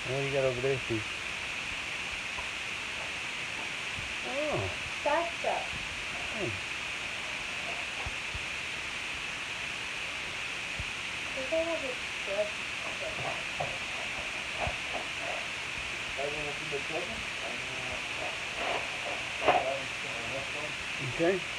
What do you got over there, Steve? Oh. Salsa. Hey. Okay.